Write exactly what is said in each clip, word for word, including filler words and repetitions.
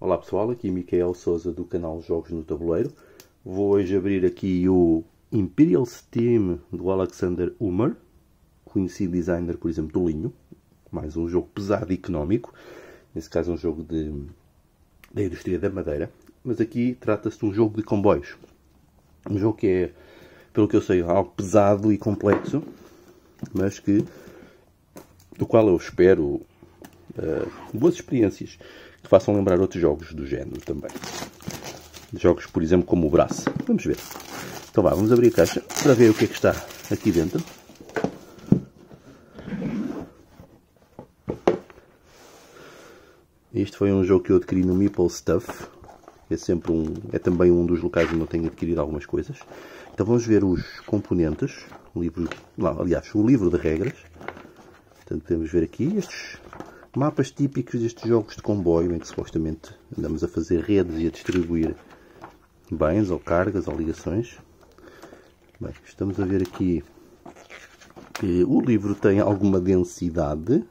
Olá pessoal, aqui Micael Souza do canal Jogos no Tabuleiro. Vou hoje abrir aqui o Imperial Steam do Alexander Humer, conhecido designer, por exemplo, do Linho. Mais um jogo pesado e económico, nesse caso um jogo de, da indústria da madeira. Mas aqui trata-se de um jogo de comboios. Um jogo que é, pelo que eu sei, algo pesado e complexo, mas que, do qual eu espero uh, boas experiências que façam lembrar outros jogos do género também. Jogos, por exemplo, como o Brass. Vamos ver. Então vá, vamos abrir a caixa para ver o que é que está aqui dentro. Este foi um jogo que eu adquiri no Meeple Stuff. É, sempre um, é também um dos locais onde eu tenho adquirido algumas coisas. Então vamos ver os componentes. O livro, não, aliás, o livro de regras. Portanto, podemos ver aqui estes mapas típicos destes jogos de comboio, em que supostamente andamos a fazer redes e a distribuir bens ou cargas ou ligações. Bem, estamos a ver aqui que o livro tem alguma densidade.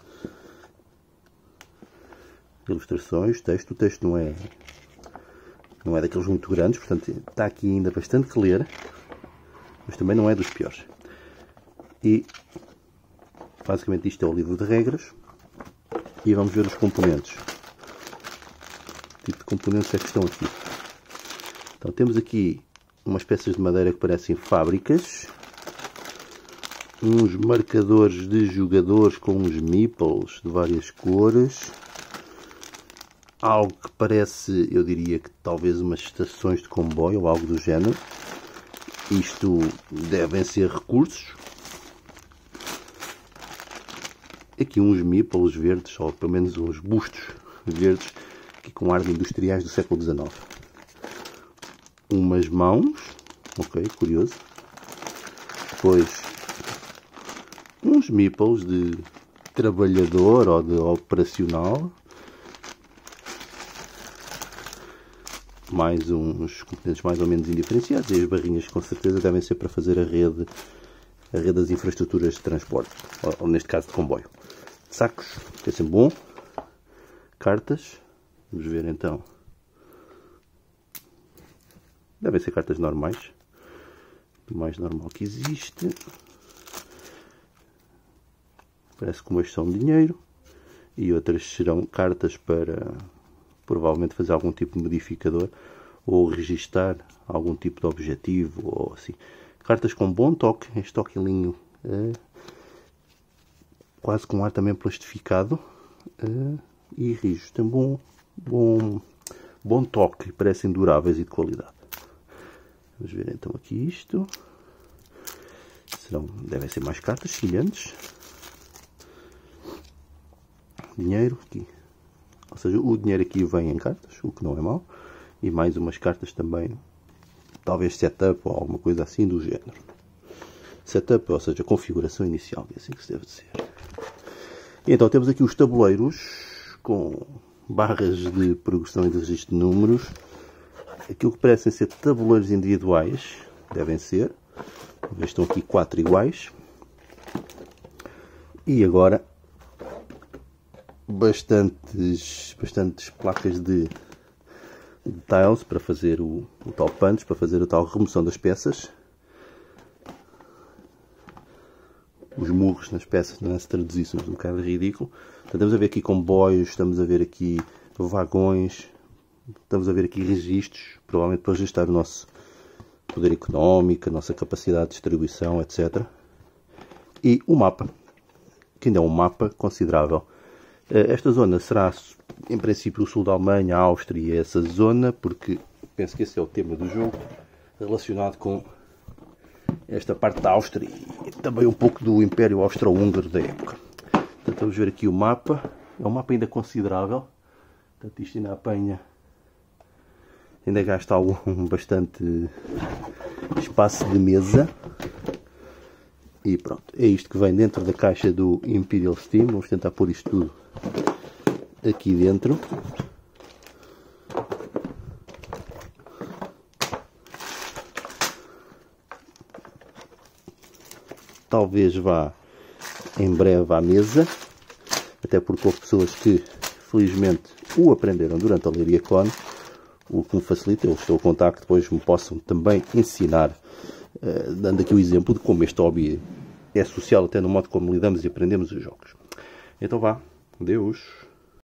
Ilustrações, texto. O texto não é, não é daqueles muito grandes, portanto está aqui ainda bastante que ler, mas também não é dos piores. E basicamente isto é o livro de regras. E vamos ver os componentes. Que tipo de componentes é que estão aqui? Então temos aqui umas peças de madeira que parecem fábricas. Uns marcadores de jogadores com uns meeples de várias cores. Algo que parece, eu diria que talvez umas estações de comboio ou algo do género. Isto devem ser recursos. Aqui uns meeples verdes, ou pelo menos uns bustos verdes, aqui com ar de industriais do século dezenove. Umas mãos, ok, curioso. Depois, uns meeples de trabalhador ou de operacional. Mais uns componentes mais ou menos indiferenciados. E as barrinhas com certeza devem ser para fazer a rede, a rede das infraestruturas de transporte, ou, ou neste caso de comboio. Sacos, que é sempre bom. Cartas, vamos ver então. Devem ser cartas normais, do mais normal que existe. Parece que umas são dinheiro e outras serão cartas para provavelmente fazer algum tipo de modificador ou registar algum tipo de objetivo ou assim. Cartas com bom toque, este toque linho é quase com ar também plastificado é, e rijos. Tem bom, bom, bom toque, parecem duráveis e de qualidade. Vamos ver então aqui isto. Serão, devem ser mais cartas semelhantes. Dinheiro aqui. Ou seja, o dinheiro aqui vem em cartas, o que não é mau. E mais umas cartas também, talvez setup ou alguma coisa assim do género. Setup, ou seja, configuração inicial, é assim que se deve dizer. E então temos aqui os tabuleiros com barras de progressão e de registro de números. Aquilo que parecem ser tabuleiros individuais, devem ser. Estão aqui quatro iguais. E agora bastantes, bastantes placas de, de tiles para fazer o, o tal punch, para fazer a tal remoção das peças. Os murros nas peças, não é? Se traduzíssemos um bocado ridículo. Então, estamos a ver aqui comboios, estamos a ver aqui vagões, estamos a ver aqui registros, provavelmente para registrar o nosso poder económico, a nossa capacidade de distribuição, etcétera. E o mapa, que ainda é um mapa considerável. Esta zona será, em princípio, o sul da Alemanha, a Áustria e essa zona, porque penso que esse é o tema do jogo, relacionado com esta parte da Áustria e também um pouco do Império Austro-Húngaro da época. Portanto, vamos ver aqui o mapa. É um mapa ainda considerável. Portanto, isto ainda apanha, ainda gasta algum, bastante espaço de mesa. E pronto, é isto que vem dentro da caixa do Imperial Steam. Vamos tentar pôr isto tudo aqui dentro. Talvez vá em breve à mesa, até porque houve pessoas que felizmente o aprenderam durante a Leiria Cone, o que me facilita, eles têm o contacto, depois me possam também ensinar, uh, dando aqui o exemplo de como este hobby é social, até no modo como lidamos e aprendemos os jogos. Então vá, Deus.